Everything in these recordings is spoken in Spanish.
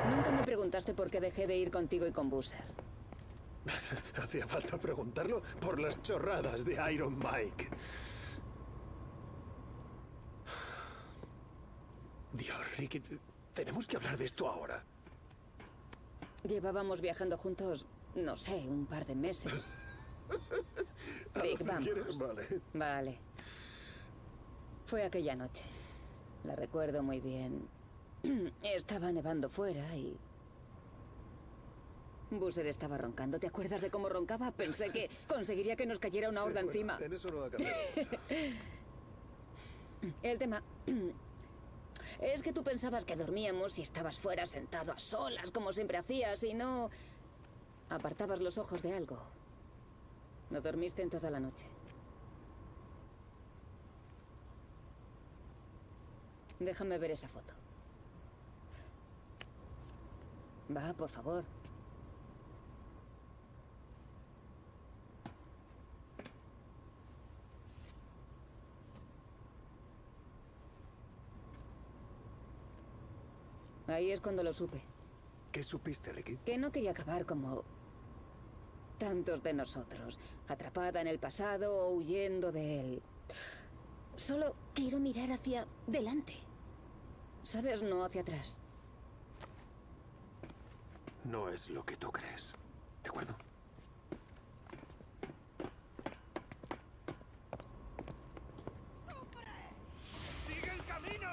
Nunca me preguntaste por qué dejé de ir contigo y con Boozer. Hacía falta preguntarlo por las chorradas de Iron Mike. Dios, Ricky, tenemos que hablar de esto ahora. Llevábamos viajando juntos, no sé, un par de meses. Rick, vamos. Vale. Vale. Fue aquella noche. La recuerdo muy bien. Estaba nevando fuera y... Boozer estaba roncando. ¿Te acuerdas de cómo roncaba? Pensé que conseguiría que nos cayera una horda encima. En eso no ha cambiado mucho. El tema... es que tú pensabas que dormíamos y estabas fuera sentado a solas, como siempre hacías, y no... apartabas los ojos de algo. No dormiste en toda la noche. Déjame ver esa foto. Va, por favor. Ahí es cuando lo supe. ¿Qué supiste, Ricky? Que no quería acabar como tantos de nosotros, atrapada en el pasado o huyendo de él. Solo quiero mirar hacia delante. ¿Sabes? No hacia atrás. No es lo que tú crees. ¿De acuerdo? ¡Sigue el camino!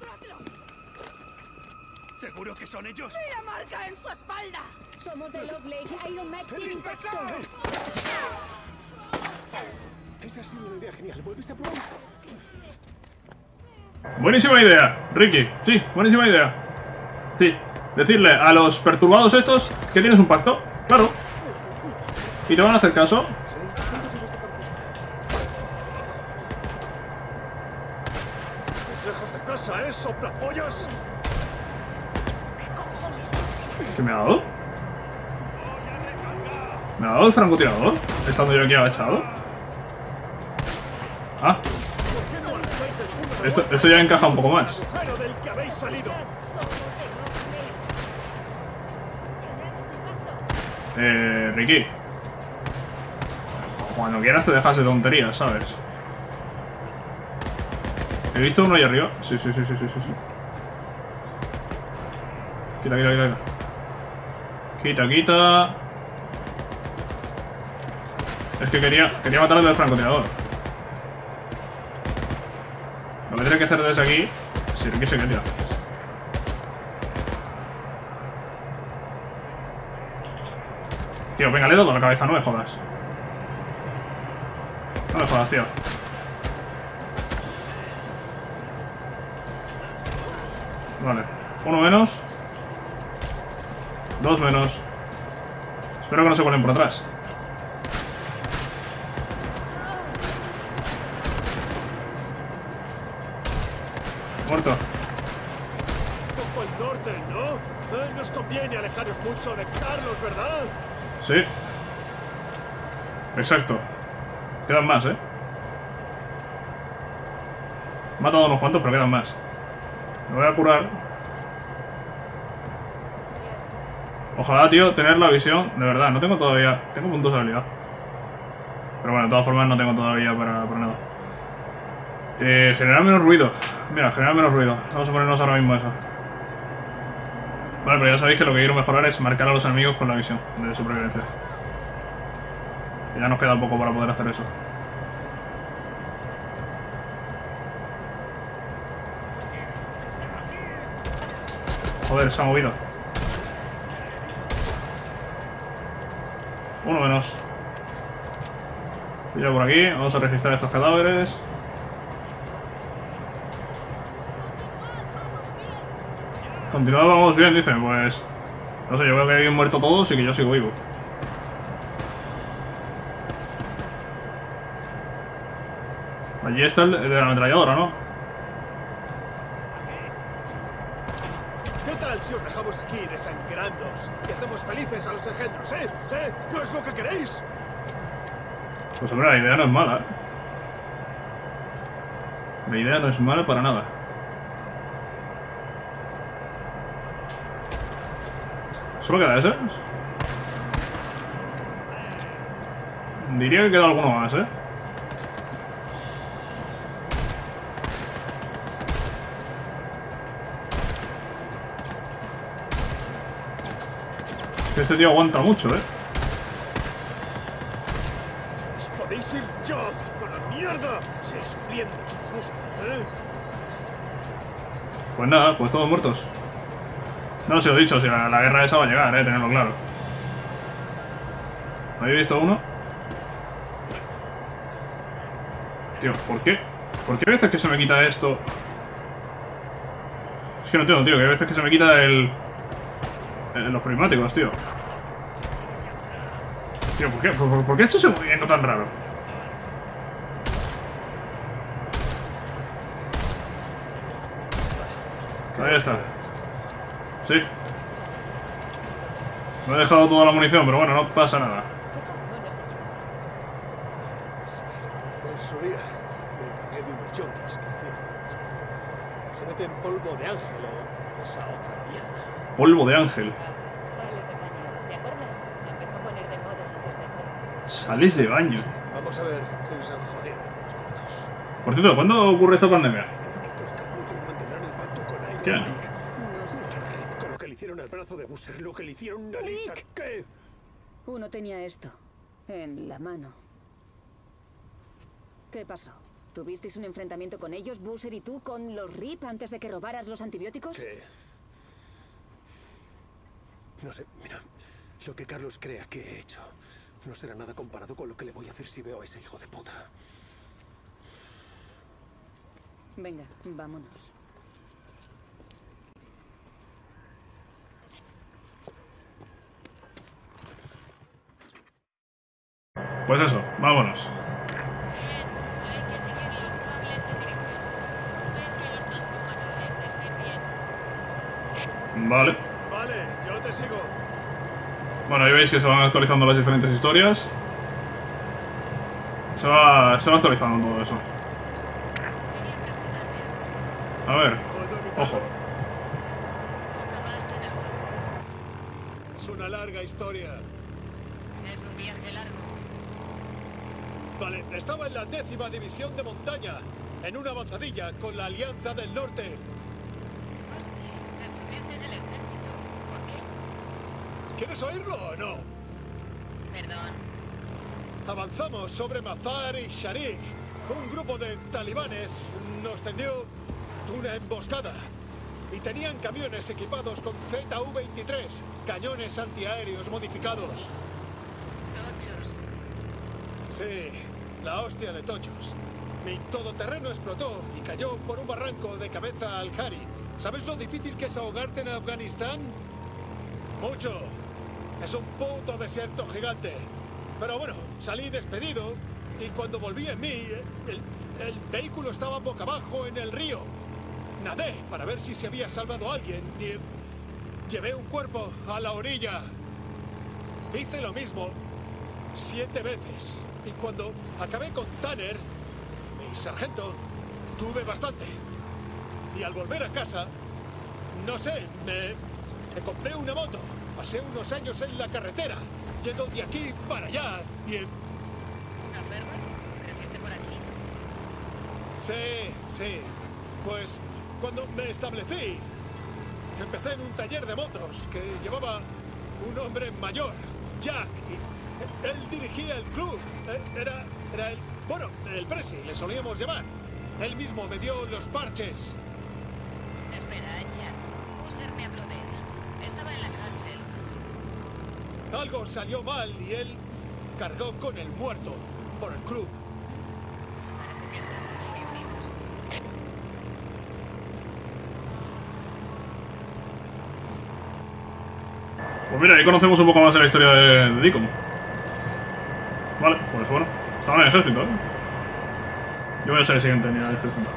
¿Seguro que son ellos? ¡La marca en su espalda! Somos de los Lake. Iron Mike tiene impacto. Esa ha sido una idea genial. ¿Vuelves a probar? Buenísima idea, Ricky. Sí, buenísima idea. Sí, decirle a los perturbados estos que tienes un pacto. Claro. Y te van a hacer caso. ¡Lejos de casa, soplapollas! ¿Qué me ha dado? ¿Me ha dado el francotirador? Estando yo aquí agachado. Ah. Esto ya encaja un poco más. Ricky. Cuando quieras te dejas de tonterías, ¿sabes? ¿He visto uno ahí arriba? Sí. Quita. Es que quería matarle del francotirador. Lo que tiene que hacer desde aquí... Sí, Ricky se quería. Tío, venga, le he dado la cabeza, no me jodas. No me jodas, tío. Vale. Uno menos. Dos menos. Espero que no se cuelen por atrás. Muerto. Un poco al norte, ¿no? Nos conviene alejaros mucho de Carlos, ¿verdad? Sí. Exacto. Quedan más, ¿eh? He matado unos cuantos, pero quedan más. Me voy a curar. Ojalá, tío, tener la visión. De verdad, no tengo todavía... Tengo puntos de habilidad. Pero bueno, de todas formas no tengo todavía para nada. Generar menos ruido. Mira, generar menos ruido. Vamos a ponernos ahora mismo eso. Vale, pero ya sabéis que lo que quiero mejorar es marcar a los enemigos con la visión de supervivencia. Y ya nos queda poco para poder hacer eso. Joder, se ha movido. Uno menos. Y ya por aquí, vamos a registrar estos cadáveres. Continuábamos bien, dicen, pues... No sé, yo veo que habían muerto todos y que yo sigo vivo. Allí está el de la ametralladora, ¿no? ¿Qué tal si os dejamos aquí desangrándoos y hacemos felices a los engendros, eh? ¿No es lo que queréis? Pues hombre, la idea no es mala, ¿eh? La idea no es mala para nada. ¿Solo queda ese? Diría que queda alguno más, ¿eh? Este tío aguanta mucho, ¿eh? ¿Os podéis ir yo con la mierda? Sí, sufriendo, justo, ¿eh? Pues nada, pues todos muertos. No, si os he dicho, si la guerra esa va a llegar, tenerlo claro. ¿Habéis visto uno? Tío, ¿por qué? ¿Por qué hay veces que se me quita esto? Es que no entiendo, tío, que hay veces que se me quita los prismáticos, tío. Tío, ¿por qué? ¿Por qué ha hecho ese movimiento tan raro? Ahí está. Sí. Me he dejado toda la munición, pero bueno, no pasa nada. En su día me encargué de unos yonkis que hacían lo mismo. Se meten polvo de ángel o esa otra mierda. Polvo de ángel. Sales de baño. ¿Te acuerdas? Se empezó a poner de moda antes de todo. Sales de baño. Vamos a ver si nos han jodido las motos. Por cierto, ¿cuándo ocurre esta pandemia? ¿Crees que estos capullos mantendrán el pacto con Iron ¿Qué? Mike? No sé. Rick, con lo que le hicieron al brazo de Busser, lo que le hicieron a Lisa, ¿qué? Uno tenía esto en la mano. ¿Qué pasó? ¿Tuvisteis un enfrentamiento con ellos, Busser y tú, con los RIP antes de que robaras los antibióticos? ¿Qué? No sé, mira, lo que Carlos crea que he hecho no será nada comparado con lo que le voy a hacer si veo a ese hijo de puta. Venga, vámonos. Pues eso, vámonos. Hay que seguir los cables y grifos. Ven que los transformadores estén bien. Vale. Vale, yo te sigo. Bueno, ahí veis que se van actualizando las diferentes historias. Se va actualizando todo eso. Quería preguntarte algo. A ver, ¿Puedo evitarlo? ojo. Acabaste en el club. Es una larga historia. Es un viaje largo. Vale, estaba en la 10ª División de Montaña, en una avanzadilla con la Alianza del Norte. Hostia, estuviste en el ejército. ¿Por qué? ¿Quieres oírlo o no? Perdón. Avanzamos sobre Mazar y Sharif. Un grupo de talibanes nos tendió una emboscada. Y tenían camiones equipados con ZU-23, cañones antiaéreos modificados. Tochos. Sí, la hostia de tochos. Mi todoterreno explotó y cayó por un barranco de cabeza al Hari. ¿Sabes lo difícil que es ahogarte en Afganistán? Mucho. Es un puto desierto gigante. Pero bueno, salí despedido y cuando volví en mí, el vehículo estaba boca abajo en el río. Nadé para ver si se había salvado alguien y llevé un cuerpo a la orilla. Hice lo mismo 7 veces. Y cuando acabé con Tanner, mi sargento, tuve bastante. Y al volver a casa, no sé, me compré una moto. Pasé unos años en la carretera, yendo de aquí para allá y... ¿Una ferma? ¿Creciste por aquí? Sí, sí. Pues cuando me establecí, empecé en un taller de motos que llevaba un hombre mayor, Jack. Y él dirigía el club. Era el... Bueno, el presi, le solíamos llamar. Él mismo me dio los parches. Espera, Jack. Busser me habló de él. Estaba en la cárcel. Algo salió mal y él cargó con el muerto por el club. Parece que estabas muy unidos. Pues mira, ahí conocemos un poco más de la historia de Deacon. Vale, pues bueno. Estaba en el ejército, ¿eh? Yo voy a ser el siguiente en ir al ejército.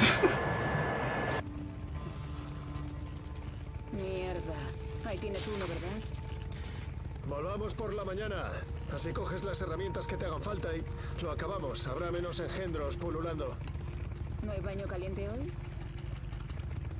Mierda. Ahí tienes uno, ¿verdad? Volvamos por la mañana. Así coges las herramientas que te hagan falta y lo acabamos. Habrá menos engendros pululando. ¿No hay baño caliente hoy?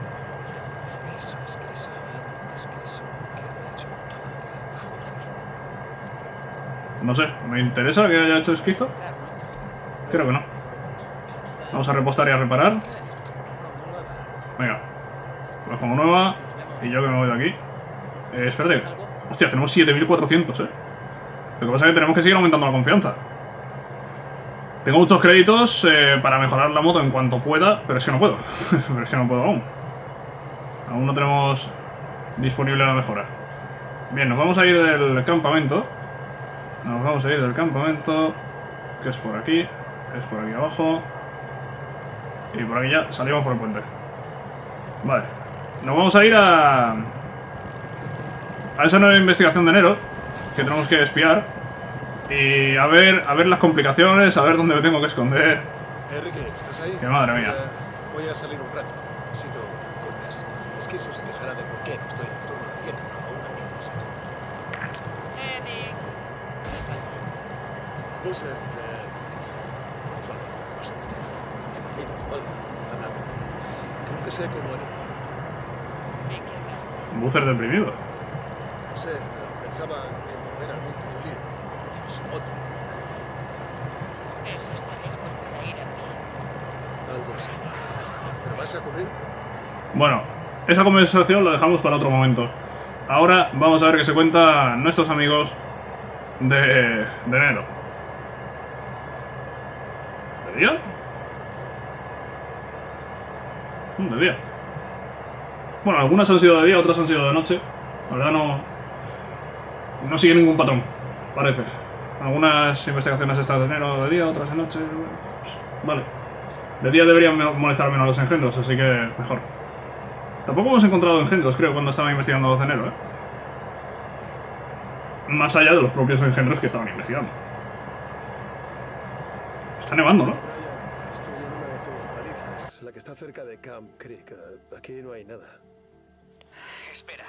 No sé, ¿me interesa que haya hecho esquizo? Creo que no. Vamos a repostar y a reparar. Venga. Pues como nueva. Y yo que me voy de aquí. Espérate. Hostia, tenemos 7400, Lo que pasa es que tenemos que seguir aumentando la confianza. Tengo muchos créditos para mejorar la moto en cuanto pueda, pero es que no puedo. Pero es que no puedo aún. Aún no tenemos disponible la mejora. Bien, nos vamos a ir del campamento. Nos vamos a ir del campamento, que es por aquí. Es por aquí abajo. Y por aquí ya salimos por el puente. Vale. Nos vamos a ir a esa nueva investigación de enero, que tenemos que espiar. Y a ver las complicaciones, a ver dónde me tengo que esconder. Enrique, ¿estás ahí? ¡Qué madre mía! Voy a salir un rato. Necesito que me compres. Es que eso se quejará de por qué no estoy en el turno de ciénaga o una mierda así. Nick, ¿qué pasa? No sé, joder, no sé, está deprimido o algo. Háblame de él. Creo que sé cómo animarlo. ¿Y qué hablas de él? Buzzer deprimido. No sé, pensaba en volver al Monte Oliro, su moto. Eso está lejos para ir a pie. Algo así. ¿Pero vas a correr? Bueno, esa conversación la dejamos para otro momento. Ahora vamos a ver qué se cuentan nuestros amigos de enero. ¿De día? De día. Bueno, algunas han sido de día, otras han sido de noche. La verdad no sigue ningún patrón, parece. Algunas investigaciones están de enero de día, otras de noche. Pues, vale. De día deberían molestar menos los engendros, así que mejor. Tampoco hemos encontrado engendros, creo, cuando estaba investigando 12 de enero, Más allá de los propios engendros que estaban investigando. Está nevando, ¿no? Brian, estoy en una de tus palizas, la que está cerca de Camp Creek. Aquí no hay nada. Espera.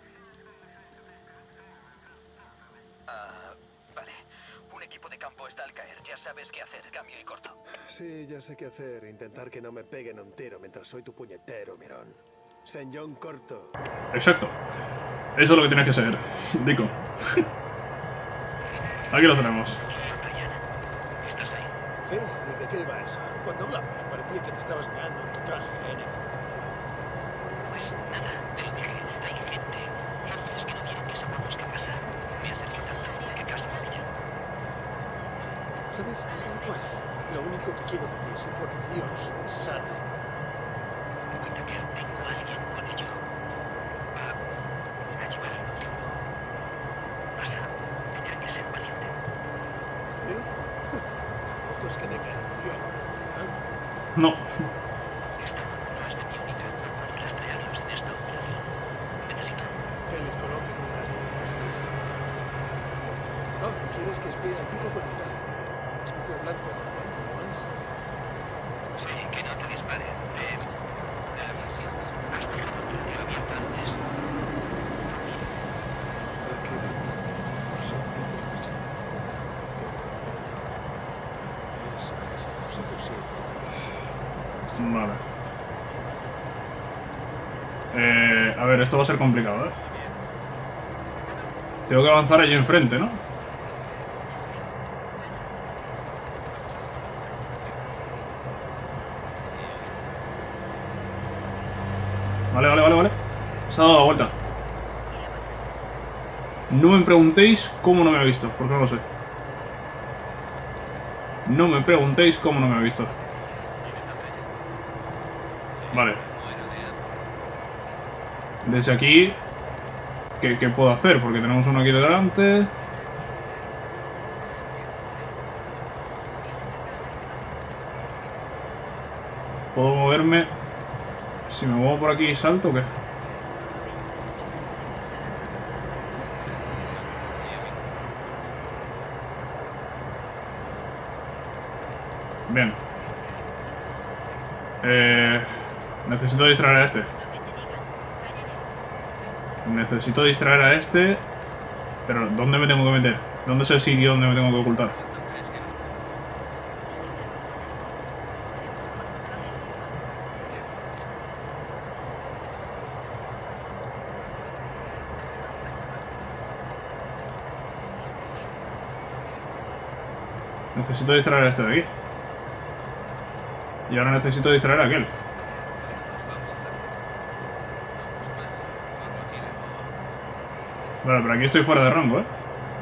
Vale. Un equipo de campo está al caer. Ya sabes qué hacer. Cambio y corto. Sí, ya sé qué hacer. Intentar que no me peguen un tiro mientras soy tu puñetero, mirón. Señor corto. Exacto. Eso es lo que tienes que ser, Dico. Aquí lo tenemos. Brian, ¿estás ahí? ¿Sí? ¿Y de qué va eso? Cuando hablamos parecía que te estabas meando en tu traje, No es nada, te lo dije. Hay gente, jefes que no quieren que sepamos qué pasa. Me acerqué tanto que casi me pillan. ¿Sabes? Bueno, lo único que quiero de ti es información sobre Sara. Whittaker, tengo a alguien con ello. Va a llevar al otro. Vas a tener que ser valiente. ¿Sí? Tampoco es que tenga emoción. No. Están más de mi unidad. No puedo rastrearlos en esta operación. Necesito. Que les coloquen un rastro. No, ¿y quieres que espíe al tipo con el traje? Espacio blanco, ¿no es? Sí, que no te dispare. Has dejado el radio abierto antes. ¿Para qué? Los soldados marchan. Eso es. Nosotros sí. Vale. A ver, esto va a ser complicado, Tengo que avanzar allí enfrente, ¿no? Vale. Se ha dado la vuelta. No me preguntéis cómo no me ha visto, porque no lo sé. No me preguntéis cómo no me ha visto. Vale. Desde aquí, ¿qué puedo hacer? Porque tenemos uno aquí delante. ¿Puedo moverme? Si me muevo por aquí, ¿salto o qué? Bien. Necesito distraer a este. Necesito distraer a este. Pero ¿dónde me tengo que meter? ¿Dónde es el sitio donde me tengo que ocultar? Necesito distraer a este de aquí. Y ahora necesito distraer a aquel. Vale, pero aquí estoy fuera de rango, ¿eh?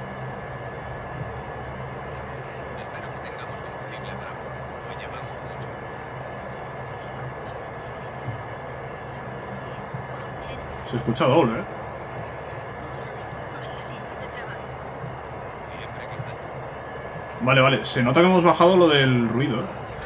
Se escucha doble, ¿eh? Vale, vale. Se nota que hemos bajado lo del ruido, ¿eh?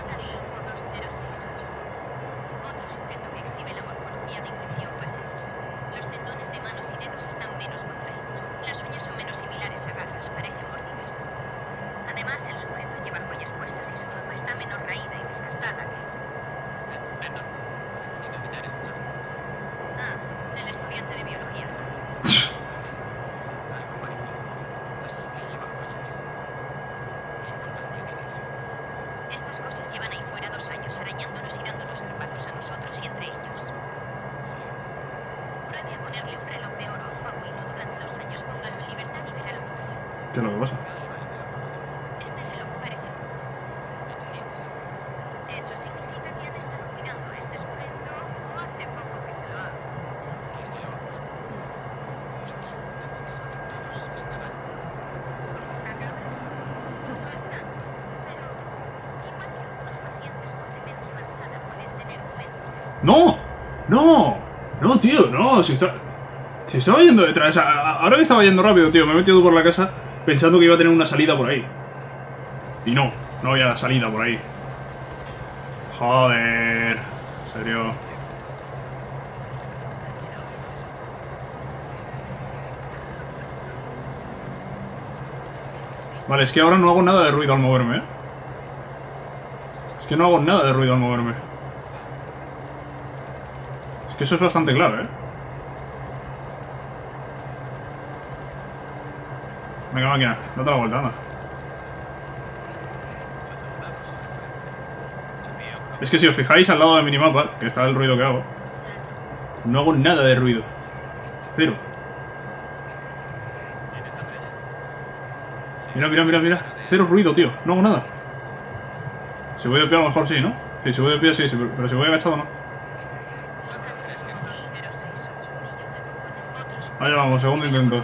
Otro sujeto que exhibe la morfología de infección fase 2. Los tendones de manos y dedos están menos contraídos. Las uñas son menos similares a garras, parecen mordidas. Además, el sujeto lleva joyas puestas y su ropa está menos raída y desgastada que... Perdón. ¿Puedo evitar escucharlo? Ah, el estudiante de biología armado. Sí, algo parecido. Así que lleva joyas. ¿Qué importancia tiene eso? Estas cosas llevan ahí fuera 2 años arañándonos y dándonos zarpazos a nosotros y entre ellos. Sí. Pruebe a ponerle un reloj de oro a un babuino durante 2 años, póngalo en libertad y verá lo que pasa. ¿Qué es lo que pasa? Vale, vale, voy a ponerlo. Este reloj parece nuevo. Enséñame eso. Eso significa que han estado cuidando a este sujeto o hace poco que se lo ha... ¿Qué se lo ha puesto? Hostia, puta, pensaba que todos estaban... como una cabra. No están. Pero, igual que algunos pacientes con demencia avanzada pueden tener momentos de... ¡No! ¡No! ¡No, tío! ¡No! Si estaba yendo detrás. Ahora que estaba yendo rápido, tío. Me he metido por la casa pensando que iba a tener una salida por ahí. Y no. No había salida por ahí. Joder. En serio. Vale, es que ahora no hago nada de ruido al moverme, ¿eh? Es que no hago nada de ruido al moverme. Es que eso es bastante clave, ¿eh? Venga, máquina, date la vuelta, anda. Es que si os fijáis al lado del minimapa, que está el ruido que hago, no hago nada de ruido. Cero. Mira, mira, mira, mira. Cero ruido, tío. No hago nada. Si voy de pie a lo mejor sí, ¿no? Sí, si voy de pie sí, pero si voy agachado no. Allá vamos, segundo intento.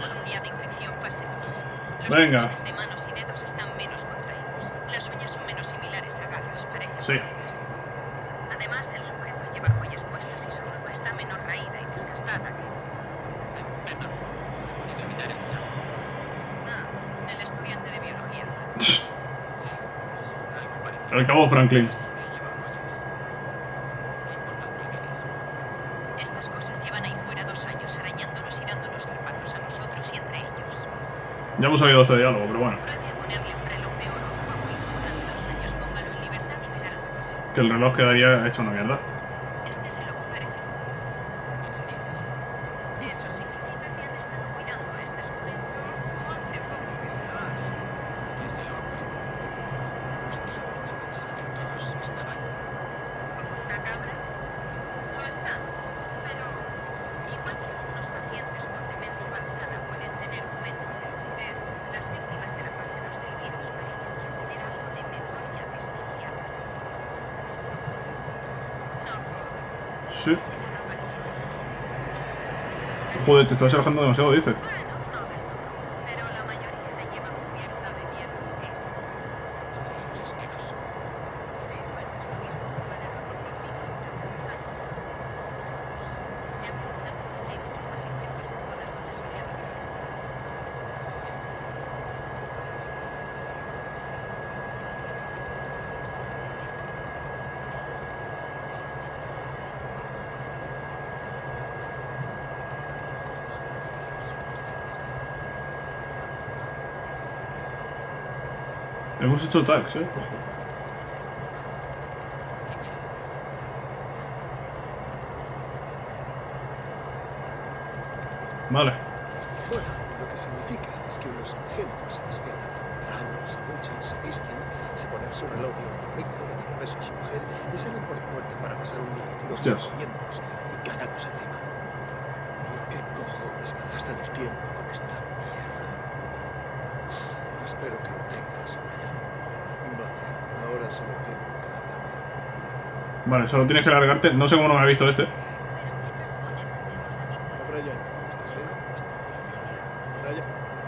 Venga. Los de manos y dedos están menos contraídos. Las uñas son menos similares a garras, parecen Sí. mordidas. Además, el sujeto lleva joyas puestas y su ropa está menos raída y desgastada que... Perdón. ¿Puedo evitar escucharlo? Ah, el estudiante de biología armado. Sí. Algo parecido. Al cabo Franklin. Así que lleva joyas. ¿Qué importancia tiene eso? Estas cosas llevan ahí fuera 2 años arañándonos y dándonos zarpazos a nosotros y entre ellos. Ya hemos oído este diálogo, pero bueno. Pruebe a ponerle un reloj de oro a un babuino durante 2 años, póngalo en libertad y verá lo que pasa. Que el reloj quedaría hecho una mierda. Este reloj parece nuevo. Enséñame eso. Eso significa que han estado cuidando a este sujeto o hace poco que se lo ha... ¿Qué se lo ha puesto? Hostia, puta, pensaba que todos estaban... como una cabra. Lo están. Pero, igual que algunos pacientes con demencia avanzada pueden tener momentos de lucidez, las víctimas de la fase 2 del virus parecen retener algo de memoria vestigial. No joder. Sí. La ropa que llevan. Joder, te estás relajando demasiado, dice. Bueno, no del todo, pero la mayoría la llevan cubierta de mierda gris. Sí, es asqueroso. Sí, bueno, es lo mismo que la ropa contigo durante 2 años. Se ha calculado que hay muchos más insectos en zonas donde solía vivir gente. Hemos hecho tags, Ojo. Vale. Bueno, lo que significa es que unos sargentos se despiertan temprano, se duchan, se visten, se ponen su reloj de un favorito, le dan un beso a su mujer y salen por la puerta para pasar un divertido Hostias. tiempo viéndonos y cagándose encima. ¿Por qué cojones malgastan el tiempo con esta mierda? Espero que lo tengas, Ryan. Vale, solo tienes que largarte. No sé cómo no me ha visto este. Brian, ¿estás ahí? Brian.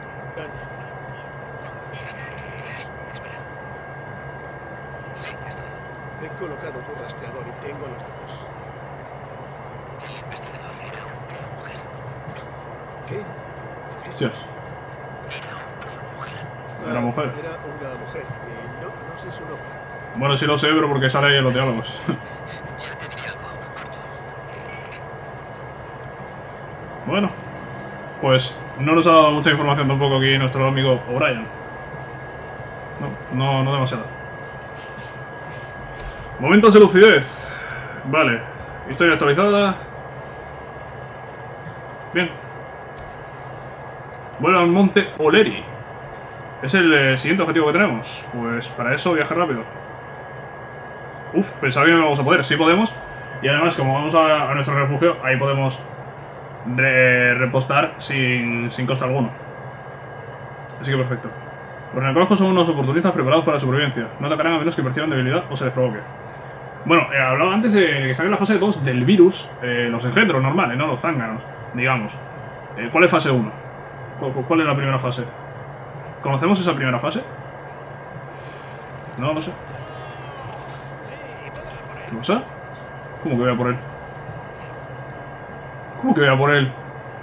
Espera. Sí, estoy. He colocado tu rastreador y tengo los datos. El investigador era hombre o mujer. ¿Qué? Hostias. Era hombre o mujer. Era mujer. Era una mujer y no sé su nombre. Bueno, sí lo sé, pero porque sale ahí en los diálogos. Ya te diré algo, Gordo. Bueno, pues no nos ha dado mucha información tampoco aquí nuestro amigo O'Brien. No demasiado. Momentos de lucidez. Vale. Historia actualizada. Bien. Vuelve al monte Oleri. Es el siguiente objetivo que tenemos. Pues para eso viajar rápido. Uf, pensaba que no íbamos a poder. Sí podemos. Y además, como vamos a nuestro refugio, ahí podemos repostar sin coste alguno. Así que perfecto. Los necrológicos son unos oportunistas preparados para la supervivencia. No atacarán a menos que perciban debilidad o se les provoque. Bueno, hablaba antes de que están en la fase 2 del virus, los engendros normales, no los zánganos, digamos. ¿Cuál es fase 1? ¿Cuál es la primera fase? ¿Conocemos esa primera fase? No sé. ¿Qué pasa? ¿Cómo que voy a por él? ¿Cómo que voy a por él?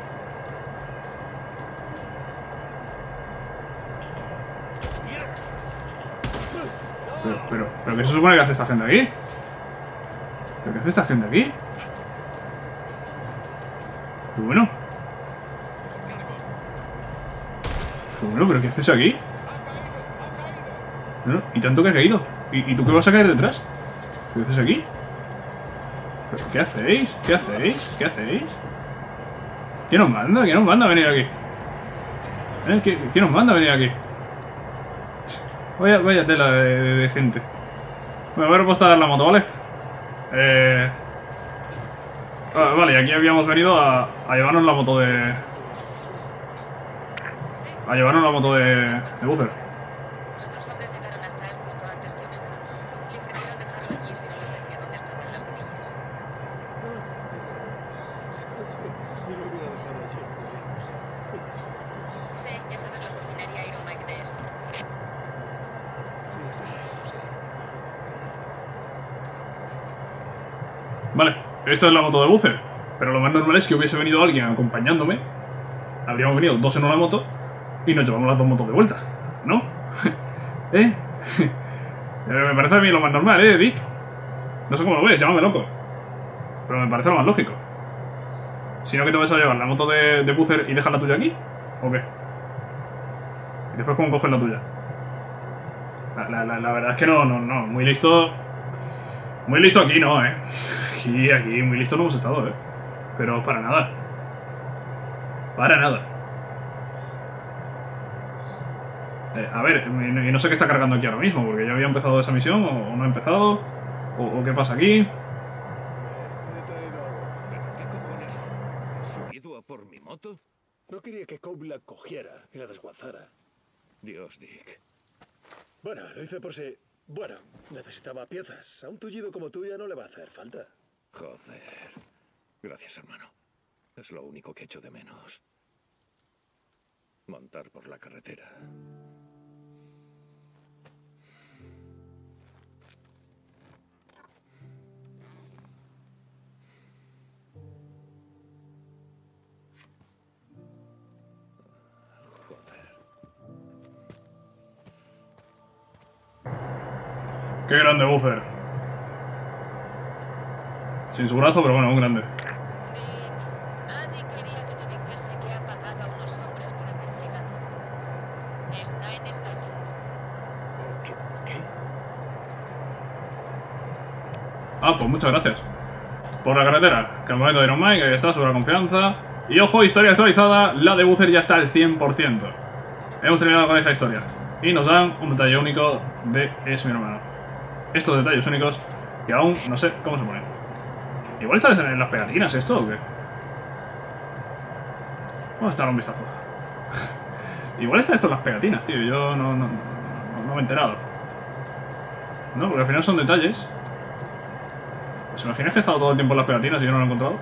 ¿Pero qué se supone que hace esta gente aquí? ¿Pero qué hace esta gente aquí? Qué bueno. Qué bueno, ¿pero qué haces aquí? No, ¿y tanto que ha caído? ¿Y tú qué vas a caer detrás? ¿Qué haces aquí? ¿Pero qué hacéis? ¿Qué hacéis? ¿Qué hacéis? ¿Quién os manda? ¿Quién os manda a venir aquí? ¿Quién os manda a venir aquí? Vaya tela de gente. Me voy a repostar la moto, ¿vale? Vale, y aquí habíamos venido a llevarnos la moto de... A llevarnos la moto de Buzzer. Nuestros hombres llegaron hasta él justo antes que un enjambre. Le ofrecieron dejarlo allí si no les decía dónde estaban las semillas. Yo lo hubiera dejado allí pudriéndose. Sí, ya sabes lo que opinaría Iron Mike de eso. Sí, lo sé. Vale, esta es la moto de Buzzer. Pero lo más normal es que hubiese venido alguien acompañándome. Habríamos venido dos en una moto y nos llevamos las dos motos de vuelta, ¿no? Me parece a mí lo más normal, Dick. No sé cómo lo ves, llámame loco. Pero me parece lo más lógico. Si no, que te vas a llevar la moto de Buzzer y dejar la tuya aquí, ¿o qué? Y después, ¿cómo coges la tuya? La verdad es que no, muy listo. Muy listo aquí no, Aquí, muy listo no hemos estado, Pero para nada. Para nada. A ver, y no sé qué está cargando aquí ahora mismo, porque ya había empezado esa misión, o no ha empezado, o qué pasa aquí. Te he traído algo. ¿Pero qué cojones? ¿Has subido a por mi moto? No quería que Cobb la cogiera y la desguazara. Dios, Dick. Bueno, lo hice por si... Bueno, necesitaba piezas. A un tullido como tú ya no le va a hacer falta. Joder. Gracias, hermano. Es lo único que echo de menos. Montar por la carretera. Qué grande Buzzer. Sin su brazo, pero bueno, un grande. Dick, Annie quería que te dijese que ha pagado a unos hombres para que traigan tu moto. Está en el taller. ¿Qué? Ah, pues muchas gracias. Por la carretera. Campamento de Iron Mike, ahí está, sobre confianza. Y ojo, historia actualizada. La de Buzzer ya está al 100%. Hemos terminado con esa historia. Y nos dan un detalle único de Es mi hermano. Estos detalles únicos que aún no sé cómo se ponen. Igual está en las pegatinas esto, ¿o qué? Vamos a echar un vistazo. Igual está esto en las pegatinas, tío. Yo no me he enterado. No, porque al final son detalles. ¿Os imagináis que he estado todo el tiempo en las pegatinas y yo no lo he encontrado?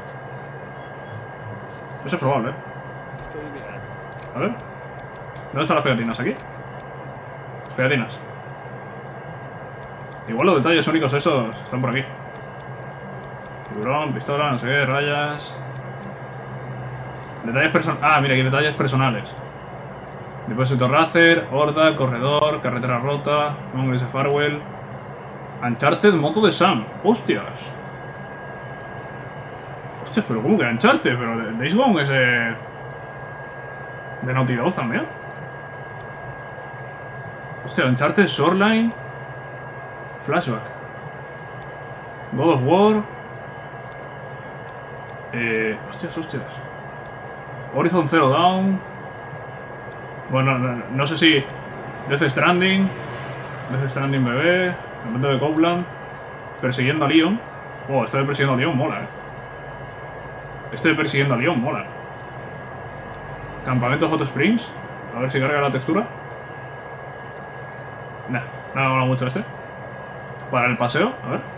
Eso es probable, ¿eh? Estoy mirando. A ver. ¿Dónde están las pegatinas? ¿Aquí? Pegatinas. Igual los detalles únicos esos están por aquí. Tiburón, pistola, no sé qué, rayas. Detalles personales. Ah, mira, aquí detalles personales. Depósito Racer, Horda, Corredor, Carretera Rota, Mongolis de Farwell. Uncharted, moto de Sam. ¡Hostias! Hostias, pero ¿cómo que Uncharted? Pero Days Gone es de Naughty Dog también. Hostia, Uncharted, Shoreline, Flashback, God of War. Hostias. Horizon Zero Dawn. Bueno, no sé si Death Stranding bebé, el momento de Copeland, persiguiendo a Leon. Oh, esto de persiguiendo a Leon mola, Campamento Hot Springs. A ver si carga la textura. Nah, no me mola mucho este. Para el paseo, a ver.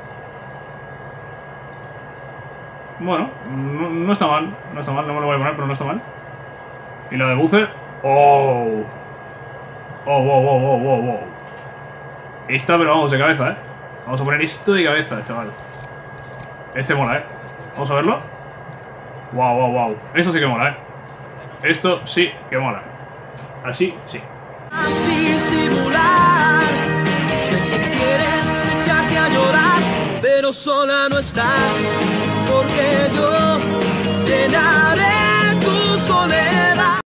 Bueno, no está mal. No está mal, no me lo voy a poner, pero no está mal. Y la de Buzzer. ¡Oh! ¡Wow! Esta, pero vamos, de cabeza, Vamos a poner esto de cabeza, chaval. Este mola, Vamos a verlo. ¡Wow! Eso sí que mola, Esto sí que mola. Así, sí. Disimular, sé que quieres echarte a llorar, pero sola no estás, porque yo te